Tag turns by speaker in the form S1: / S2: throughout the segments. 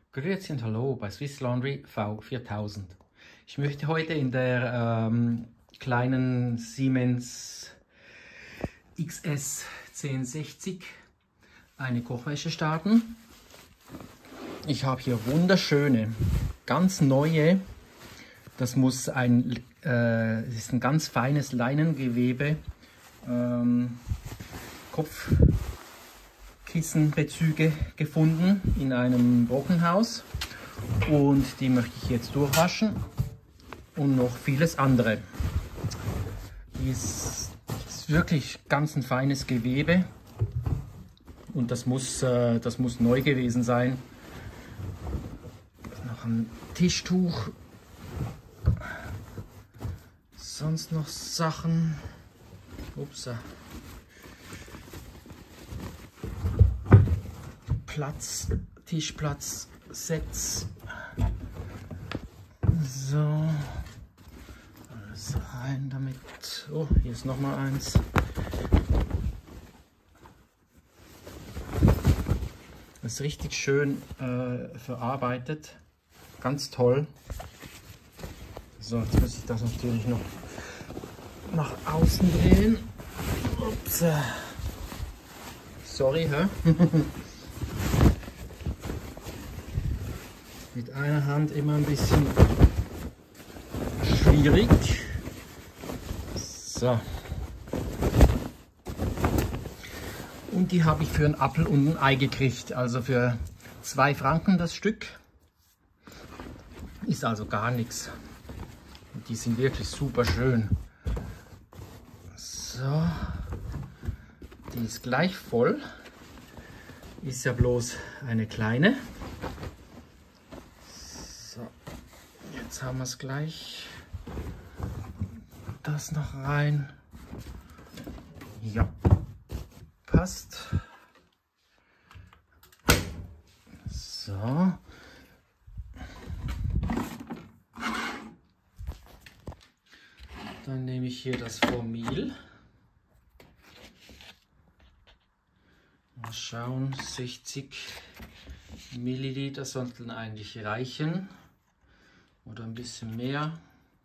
S1: Grüezi und Hallo bei Swiss Laundry V4000. Ich möchte heute in der kleinen Siemens XS 1060 eine Kochwäsche starten. Ich habe hier wunderschöne, ganz neue, das ist ein ganz feines Leinengewebe, Kopfkissenbezüge gefunden in einem Brockenhaus und die möchte ich jetzt durchwaschen und noch vieles andere. Die ist wirklich ganz ein feines Gewebe und das muss neu gewesen sein. Noch ein Tischtuch, sonst noch Sachen. Ups. Tischplatz, Sets. So, alles rein damit. Oh, hier ist noch mal eins. Das ist richtig schön verarbeitet, ganz toll. So, jetzt muss ich das natürlich noch nach außen drehen. Ups. Sorry, hä? Mit einer Hand immer ein bisschen schwierig. So. Und die habe ich für einen Apfel und ein Ei gekriegt. Also für 2 Franken das Stück. Ist also gar nichts. Und die sind wirklich super schön. So. Die ist gleich voll. Ist ja bloß eine kleine. Jetzt haben wir es gleich. Das noch rein. Ja, passt. So. Dann nehme ich hier das Formil. Mal schauen, 60 Milliliter sollten eigentlich reichen. Oder ein bisschen mehr.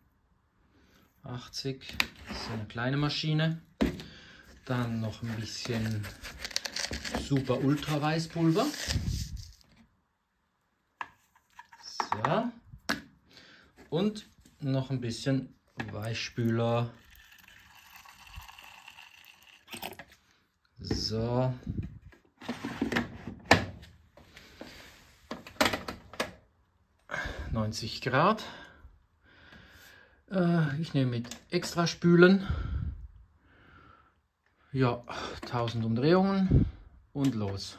S1: 80, das ist eine kleine Maschine. Dann noch ein bisschen Super Ultra Weißpulver. So. Und noch ein bisschen Weichspüler. So. Grad. Ich nehme mit Extraspülen. Ja, 1000 Umdrehungen und los.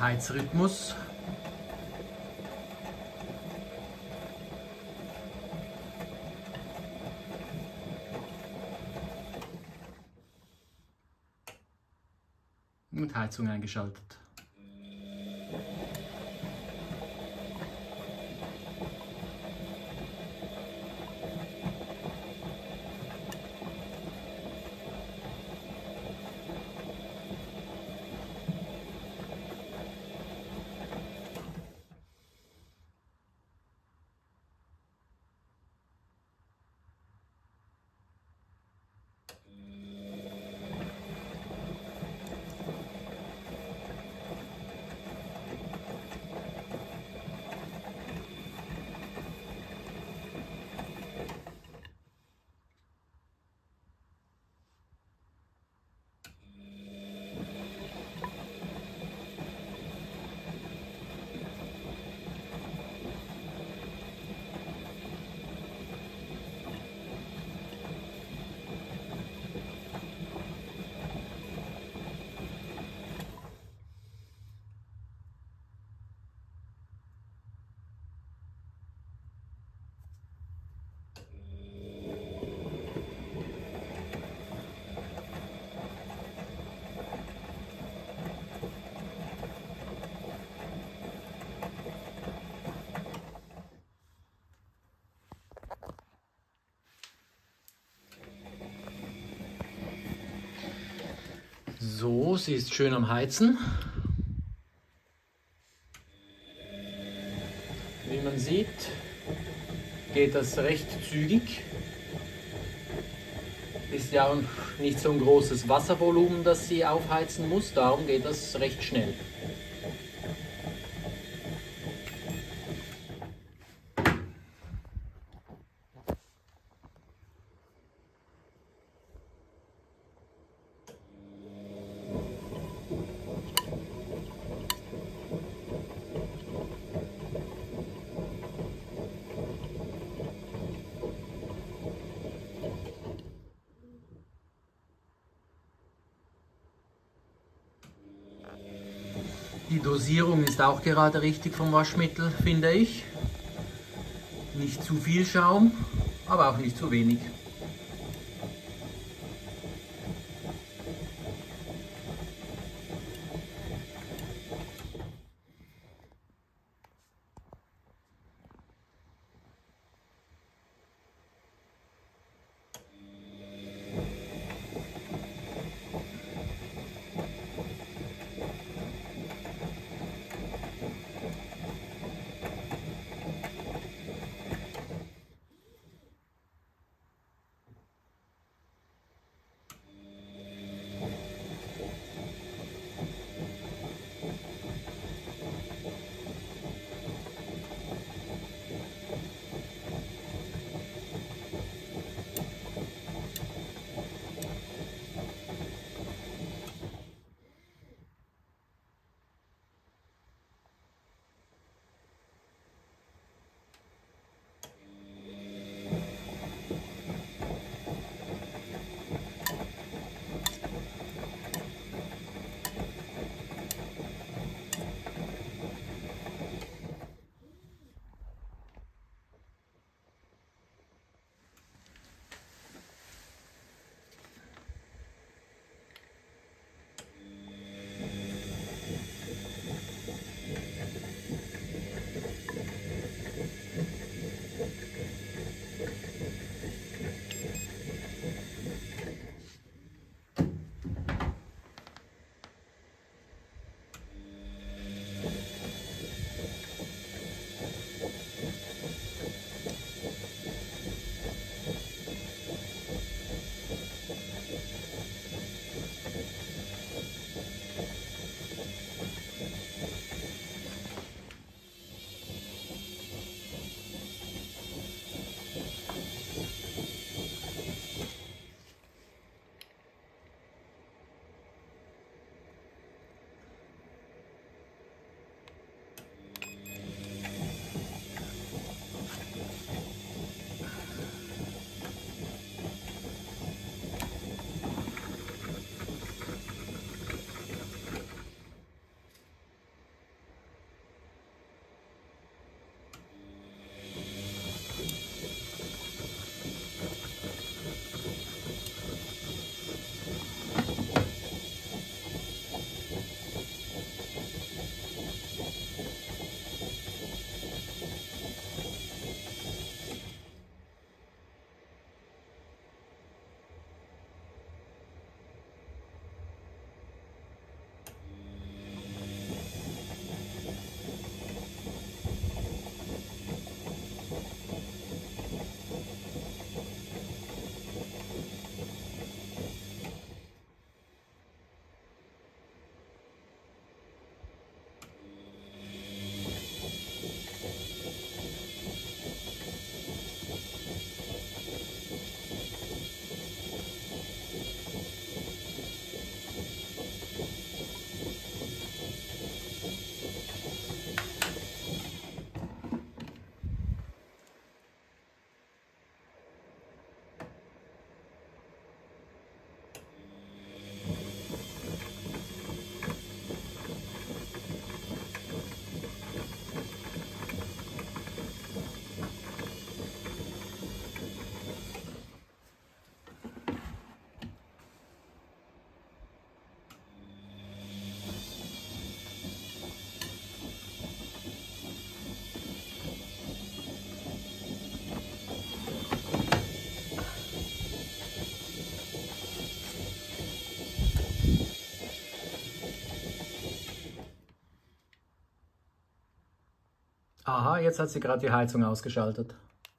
S1: Heizrhythmus. Und Heizung eingeschaltet. So, sie ist schön am Heizen. Wie man sieht, geht das recht zügig. Ist ja auch nicht so ein großes Wasservolumen, das sie aufheizen muss, darum geht das recht schnell. Die Dosierung ist auch gerade richtig vom Waschmittel, finde ich. Nicht zu viel Schaum, aber auch nicht zu wenig. Aha, jetzt hat sie gerade die Heizung ausgeschaltet.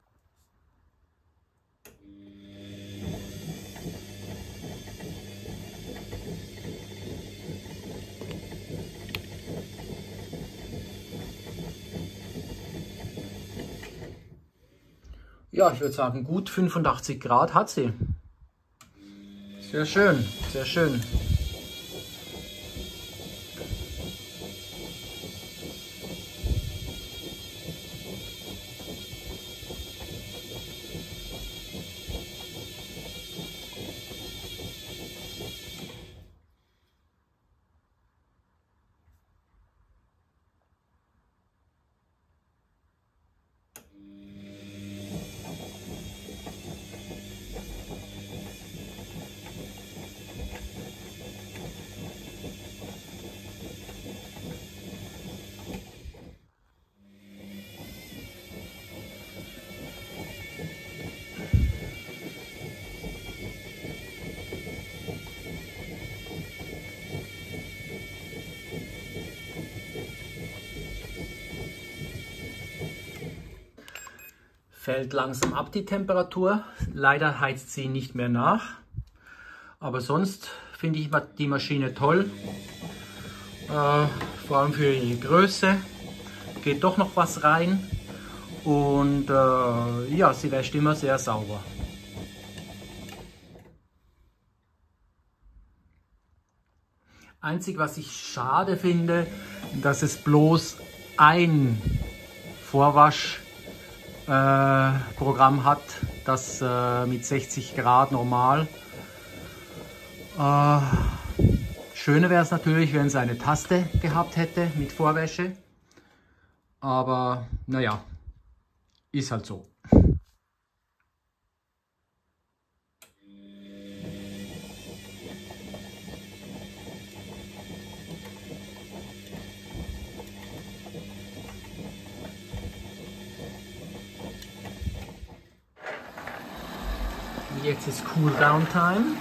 S1: Ja, ich würde sagen, gut 85 Grad hat sie. Sehr schön, sehr schön. Fällt langsam ab die Temperatur. Leider heizt sie nicht mehr nach. Aber sonst finde ich die Maschine toll. Vor allem für ihre Größe. Geht doch noch was rein. Und ja, sie wäscht immer sehr sauber. Einzig, was ich schade finde, dass es bloß ein Vorwaschprogramm hat, das mit 60 Grad normal. Schöner wäre es natürlich, wenn es eine Taste gehabt hätte mit Vorwäsche. Aber naja, ist halt so. Jetzt ist Cool Down Time.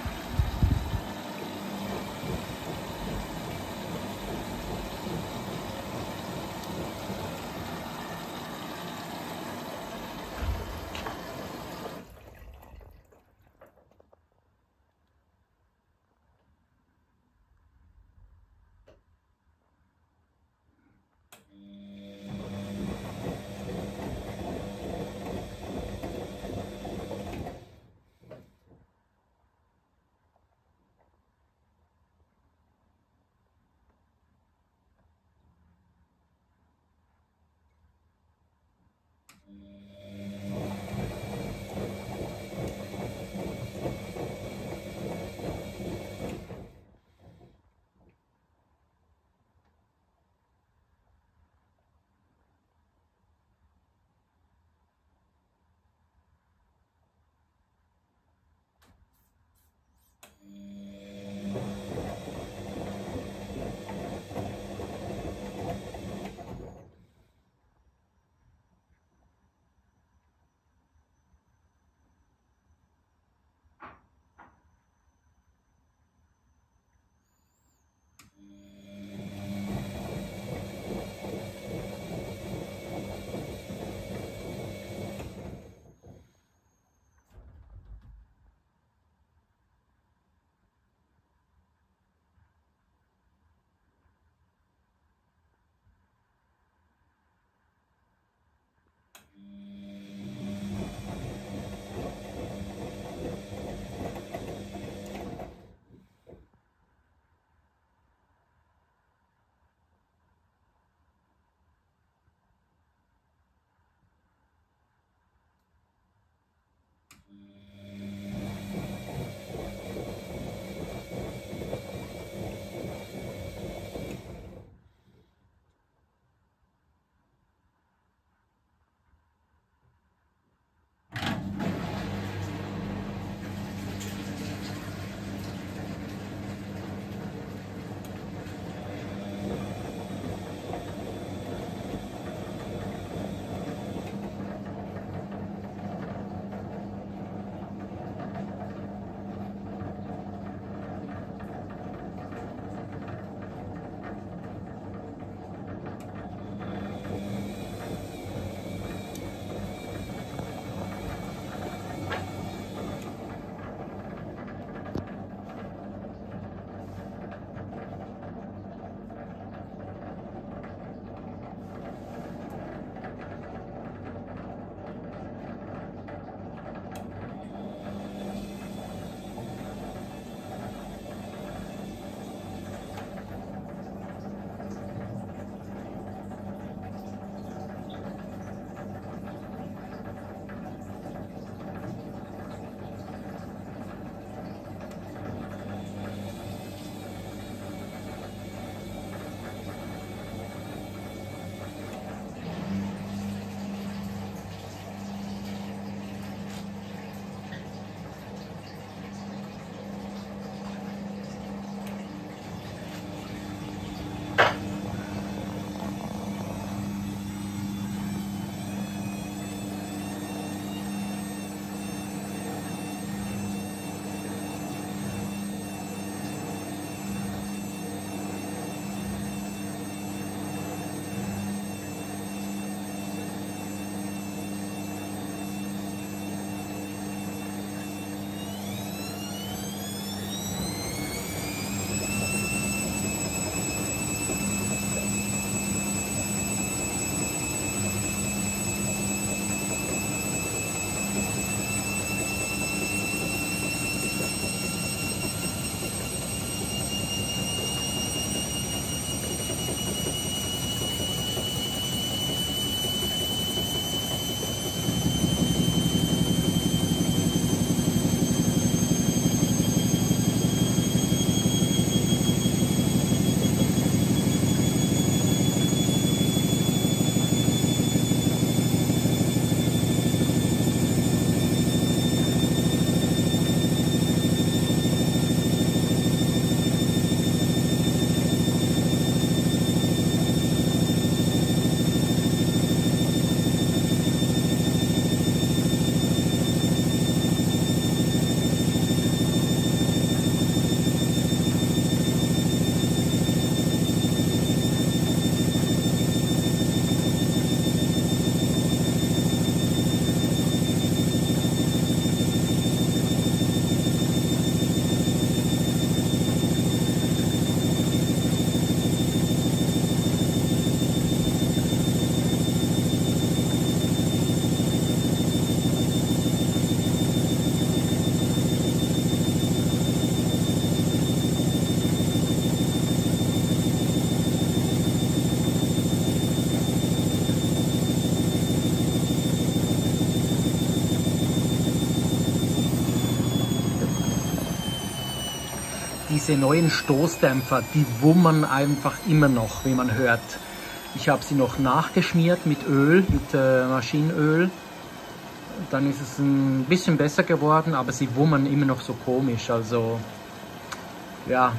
S1: diese neuen Stoßdämpfer, die wummern einfach immer noch, wie man hört. Ich habe sie noch nachgeschmiert mit Öl, mit Maschinenöl. Dann ist es ein bisschen besser geworden, aber sie wummern immer noch so komisch. Also ja,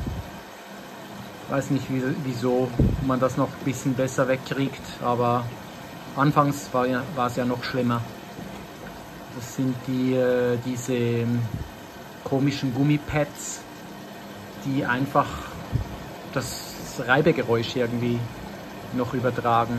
S1: weiß nicht wieso man das noch ein bisschen besser wegkriegt, aber anfangs war es ja noch schlimmer. Das sind diese komischen Gummipads, die einfach das Reibegeräusch irgendwie noch übertragen.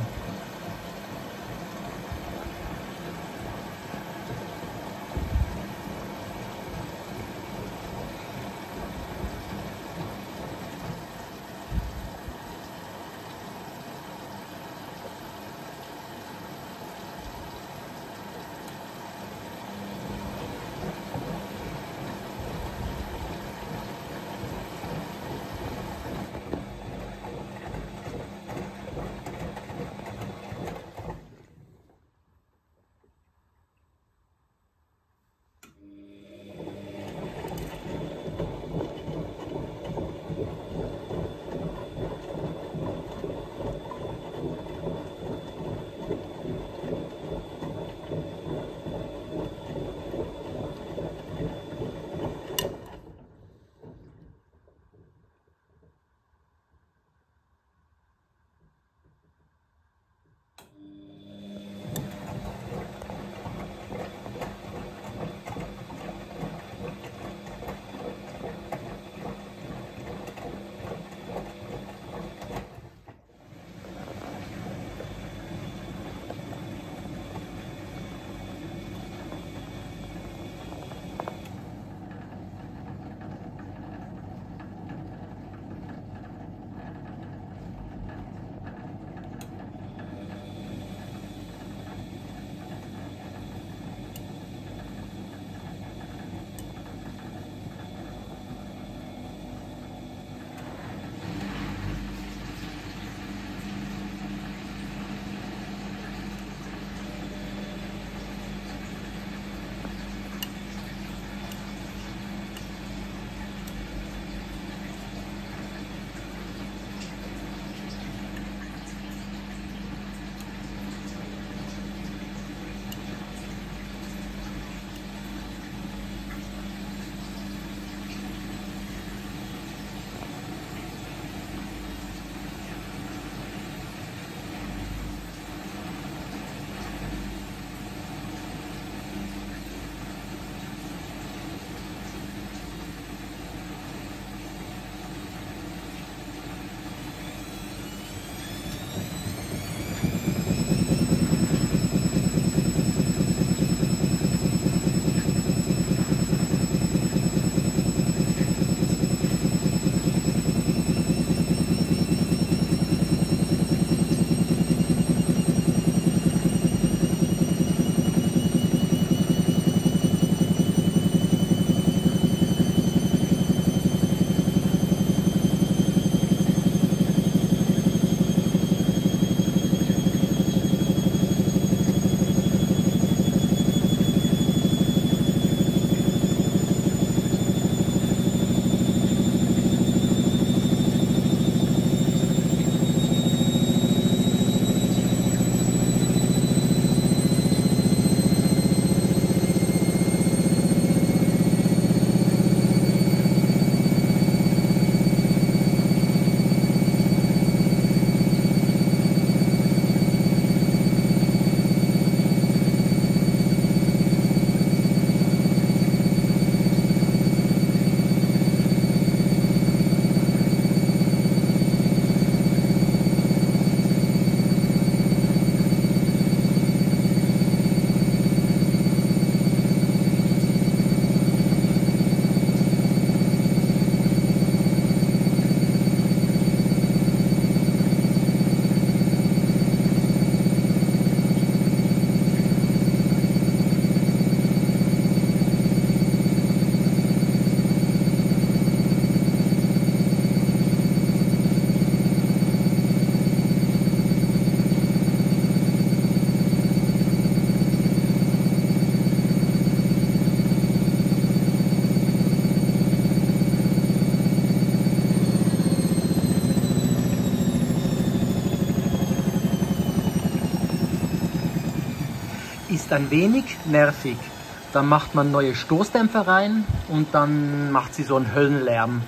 S1: ist ein wenig nervig. Dann macht man neue Stoßdämpfer rein und dann macht sie so einen Höllenlärm.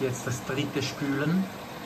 S1: jetzt das dritte Spülen.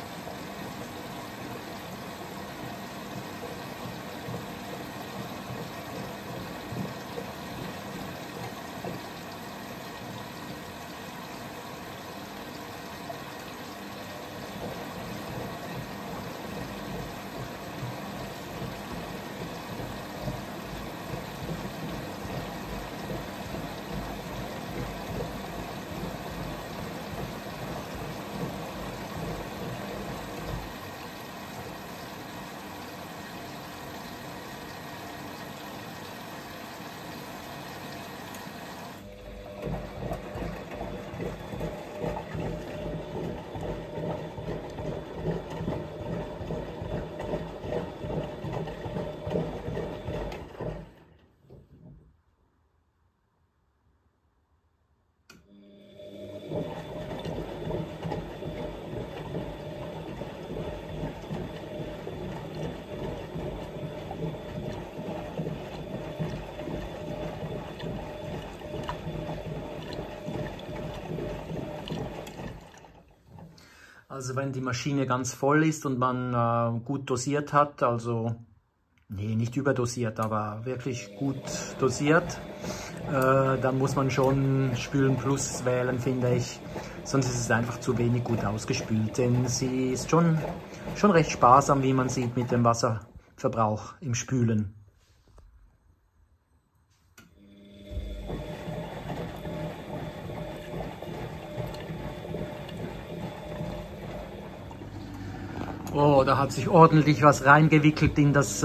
S1: Also wenn die Maschine ganz voll ist und man gut dosiert hat, also nee, nicht überdosiert, aber wirklich gut dosiert, dann muss man schon Spülen Plus wählen, finde ich. Sonst ist es einfach zu wenig gut ausgespült, denn sie ist schon recht sparsam, wie man sieht, mit dem Wasserverbrauch im Spülen. Oh, da hat sich ordentlich was reingewickelt in das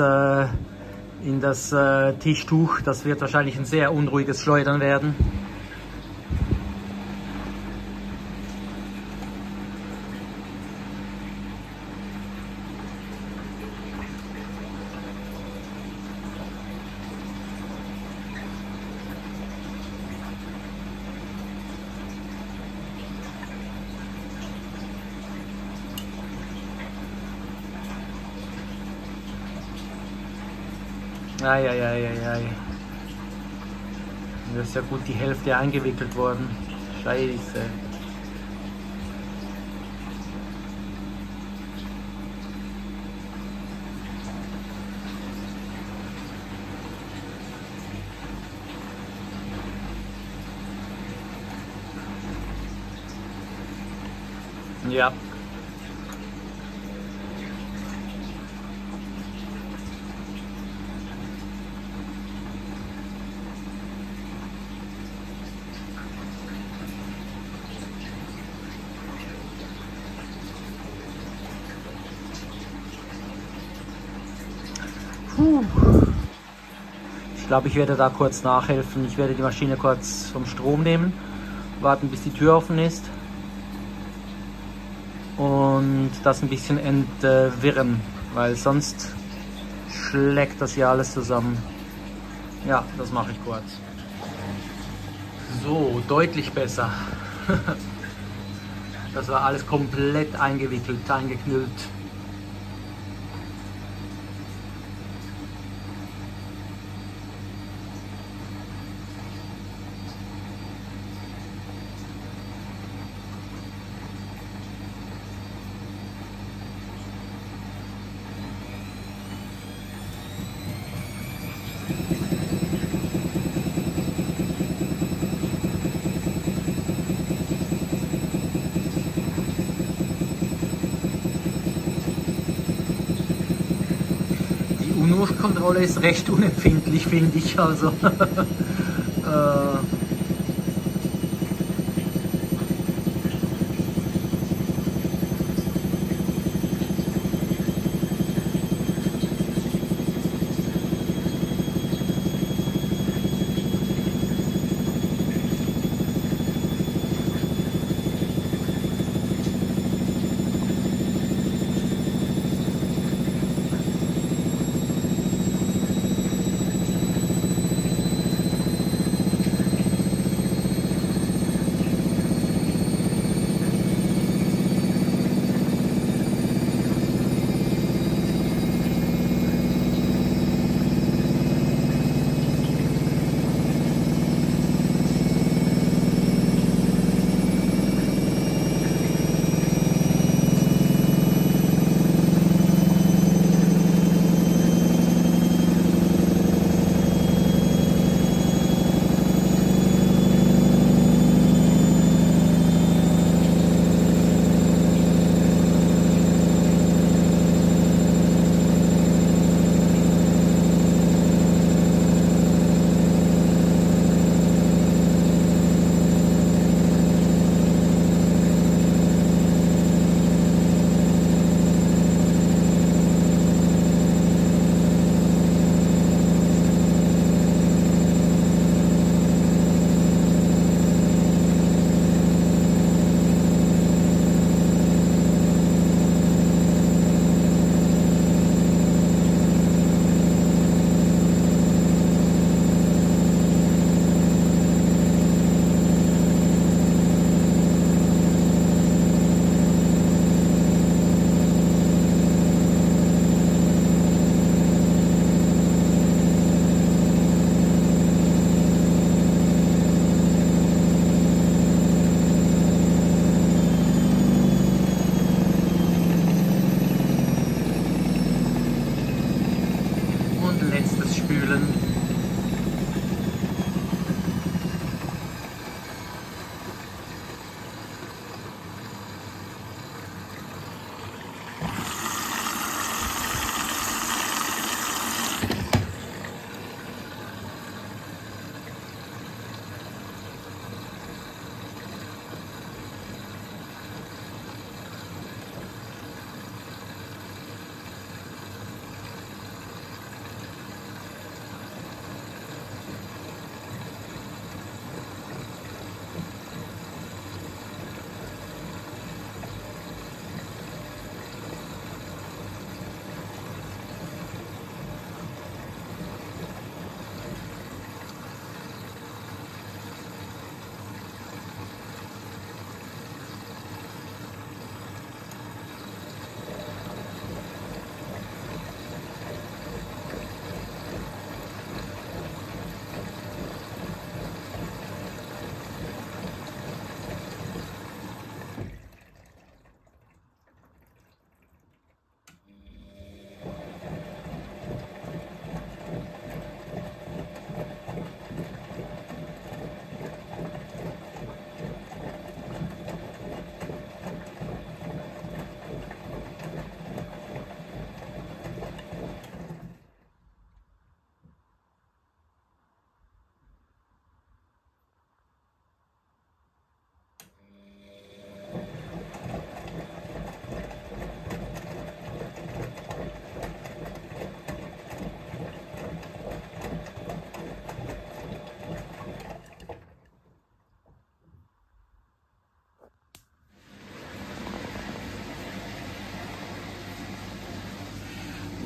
S1: Tischtuch. Das wird wahrscheinlich ein sehr unruhiges Schleudern werden. Eieieiei. Das ist ja gut die Hälfte eingewickelt worden. Scheiße. Ja. Ich glaube, ich werde da kurz nachhelfen. Ich werde die Maschine kurz vom Strom nehmen, warten, bis die Tür offen ist und das ein bisschen entwirren, weil sonst schlägt das hier alles zusammen. Ja, das mache ich kurz. So, deutlich besser. Das war alles komplett eingewickelt, eingeknüllt. Unruhekontrolle ist recht unempfindlich, finde ich. Also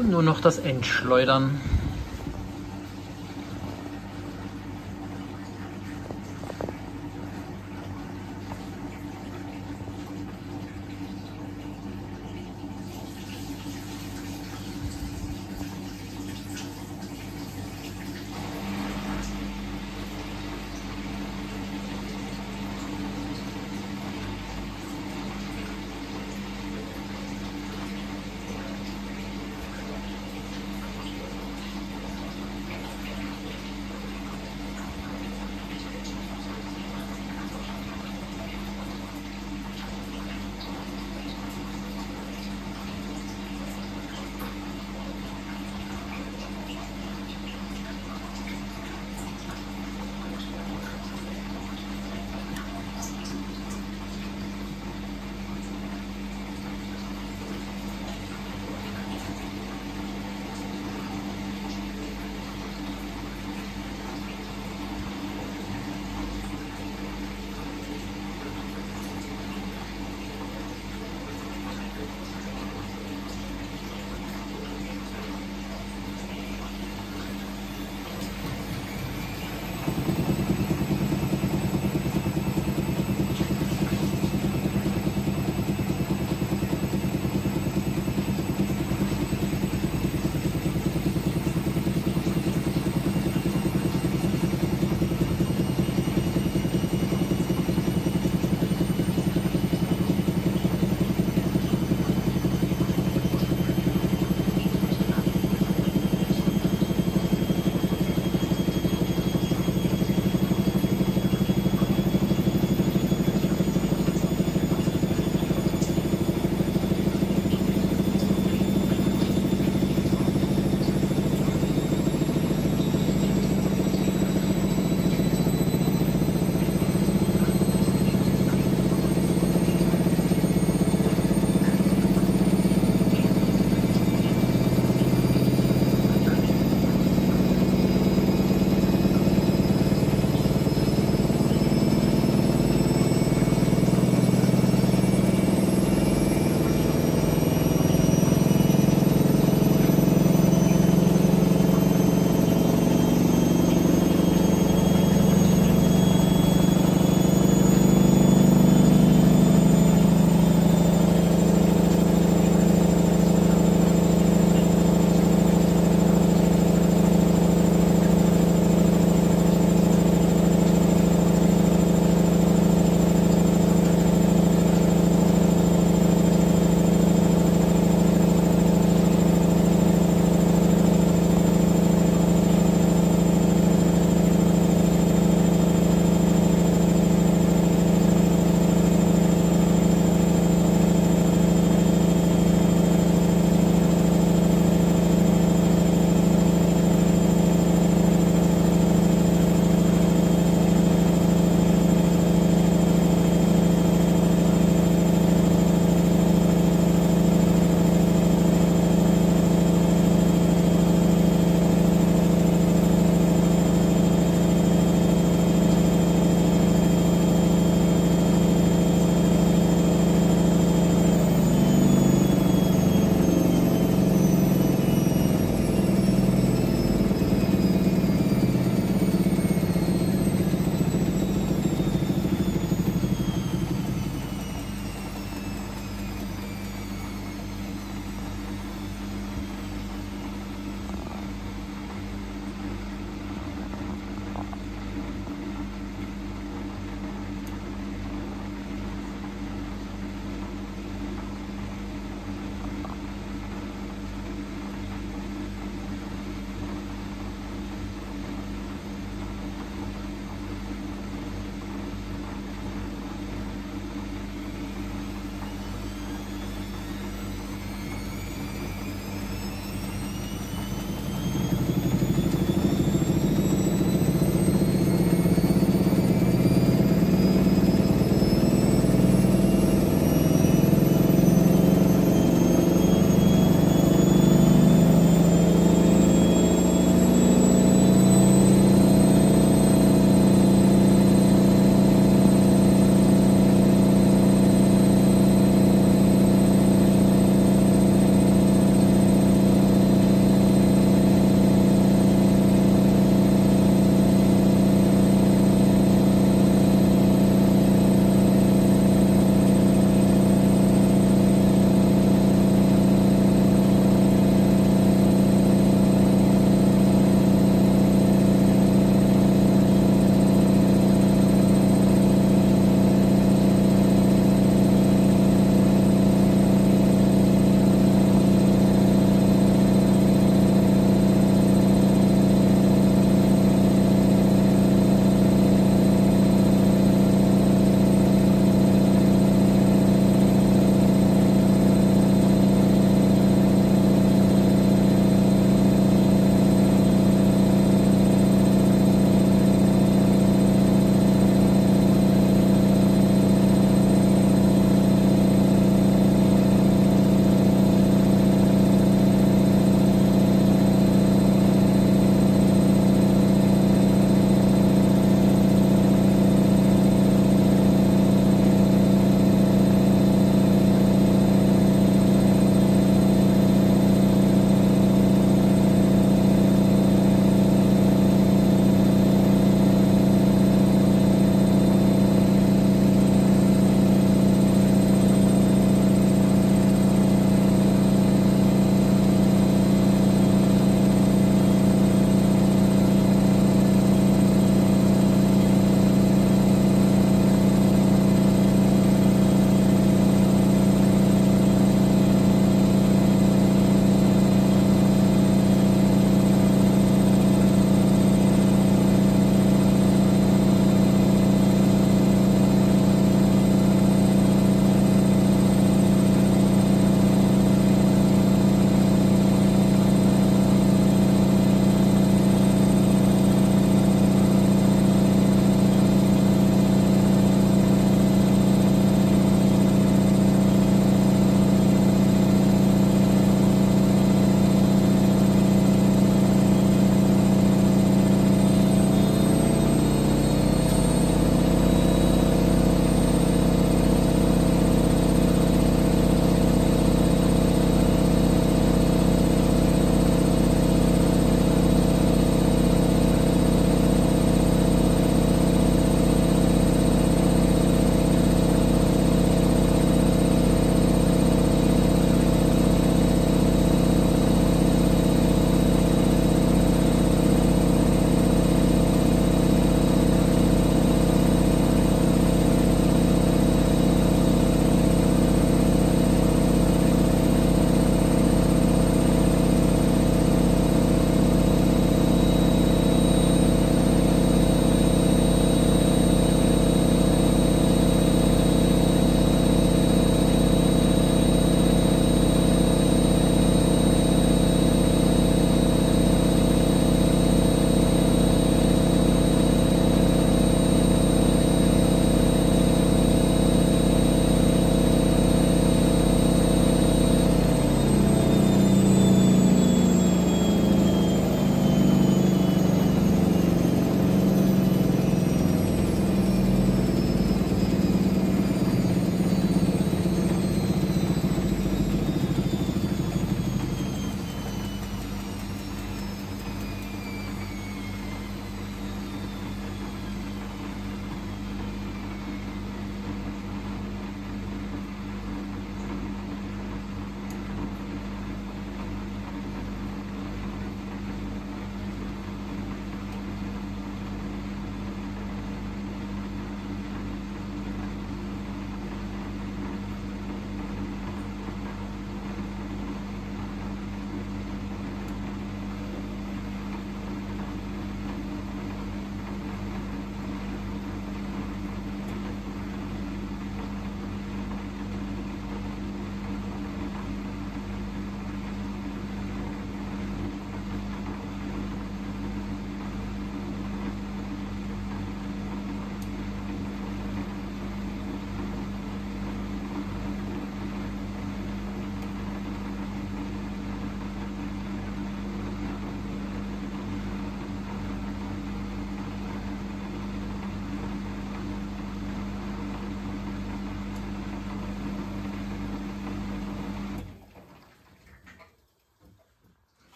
S1: Und nur noch das Entschleudern.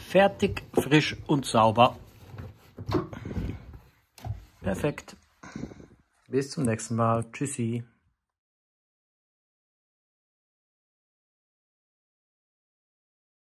S1: Fertig, frisch und sauber. Perfekt. Bis zum nächsten Mal. Tschüssi.